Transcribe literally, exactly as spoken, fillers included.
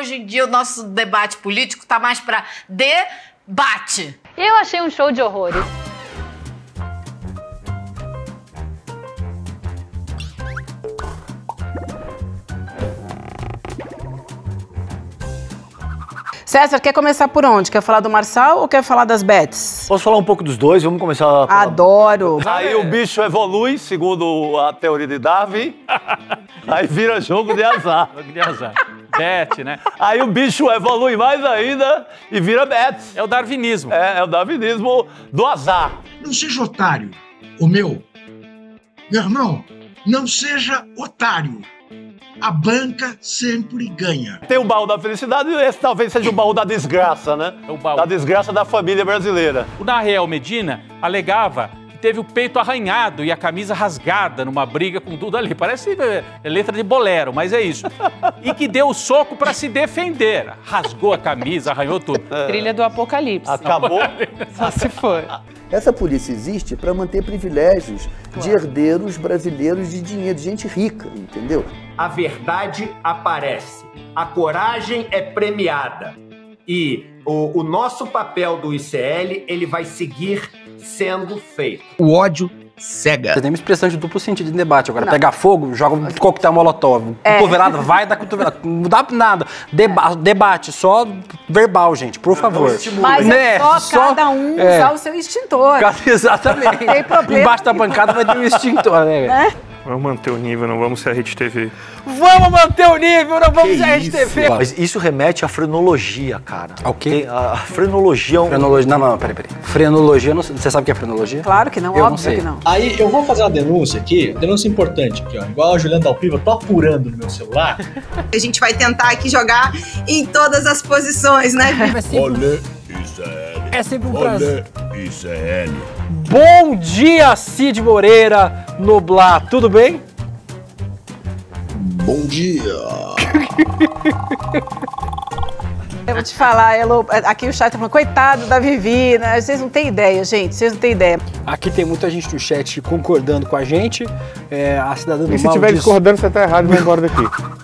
hoje em dia o nosso debate político tá mais pra debate. Eu achei um show de horrores. César, quer começar por onde? Quer falar do Marçal ou quer falar das bets? Posso falar um pouco dos dois? Vamos começar a falar... Adoro! Aí o bicho evolui, segundo a teoria de Darwin, aí vira jogo de azar. Jogo de azar. Bet, né? Aí o bicho evolui mais ainda e vira bets. É o darwinismo. É, é o darwinismo do azar. Não seja otário, o meu. Meu irmão, não seja otário. A banca sempre ganha. Tem o baú da felicidade e esse talvez seja o baú da desgraça, né? É o baú. Da desgraça da família brasileira. O Nael Medina alegava que teve o peito arranhado e a camisa rasgada numa briga com tudo ali. Parece é, letra de bolero, mas é isso. E que deu o soco para se defender. Rasgou a camisa, arranhou tudo. Trilha do Apocalipse. Acabou. Só se for. Essa polícia existe para manter privilégios de herdeiros brasileiros de dinheiro, de gente rica, entendeu? A verdade aparece, a coragem é premiada e o, o nosso papel do I C L ele vai seguir sendo feito. O ódio cega. Você tem uma expressão de duplo sentido em debate. Agora, pegar fogo, joga um coquetel molotov. É. Cotovelada, vai dar cotovelada. Não dá nada. Deba debate, só verbal, gente, por favor. Mas Né? é só, Só- cada um é. usar o seu extintor. Exatamente. Tem problema Embaixo da bancada vai ter um extintor, né? Né? Vamos manter o nível, não vamos ser a Rede T V. Vamos manter o nível, não vamos ser a Rede T V. Mas isso remete à frenologia, cara. Ao quê? Tem a, a frenologia é um... Frenologia, não, não, peraí, peraí. Frenologia, não, você sabe o que é frenologia? Claro que não, Eu não óbvio sei. que não. Aí eu vou fazer uma denúncia aqui, denúncia importante aqui, ó. Igual a Juliana Dalpiva, eu tô apurando no meu celular. A gente vai tentar aqui jogar em todas as posições, né? Olê, I C L. É sempre um prazer. Olê, I C L. Bom dia, Cid Moreira, Noblar, tudo bem? Bom dia. Eu vou te falar, Elo, aqui o chat tá falando, coitado da Vivi, né? Vocês não têm ideia, gente, vocês não têm ideia. Aqui tem muita gente no chat concordando com a gente. É, a cidadã do E se mal estiver diz... discordando, você tá errado e vai embora daqui.